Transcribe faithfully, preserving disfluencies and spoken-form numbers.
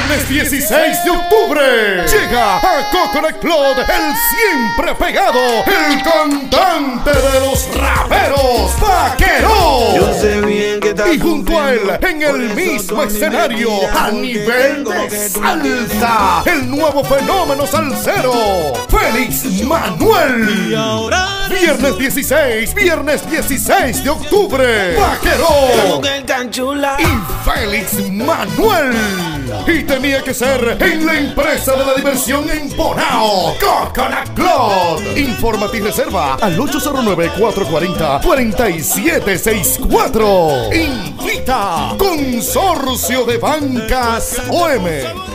Viernes dieciséis de octubre llega a Coconut Club el siempre pegado, el cantante de los raperos, Vaqueró. Yo sé bien que Y junto a él, en el mismo escenario, a nivel de salsa, el nuevo fenómeno salsero, Félix Manuel. Viernes dieciséis, viernes dieciséis de octubre, Vaqueró y Félix Manuel. Y tenía que ser en la empresa de la diversión en Bonao, Coconut Club. Infórmate y reserva al ocho cero nueve, cuatro cuatro cero, cuatro siete seis cuatro. Invita Consorcio de Bancas O M.